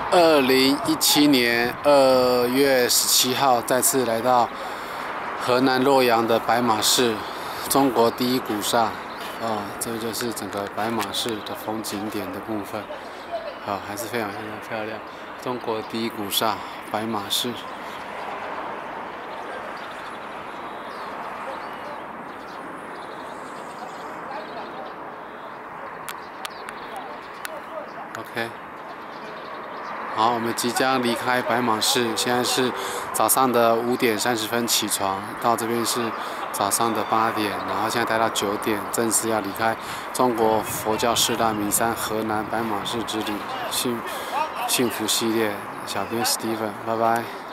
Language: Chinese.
2017年2月17号，再次来到河南洛阳的白马寺，中国第一古刹。这就是整个白马寺的风景点的部分。还是非常漂亮。中国第一古刹白马寺。OK。好，我们即将离开白马寺，现在是早上的5点30分起床，到这边是早上的8点，然后现在待到9点，正式要离开中国佛教4大名山河南白马寺之旅，幸福系列，小编 Steven， 拜拜。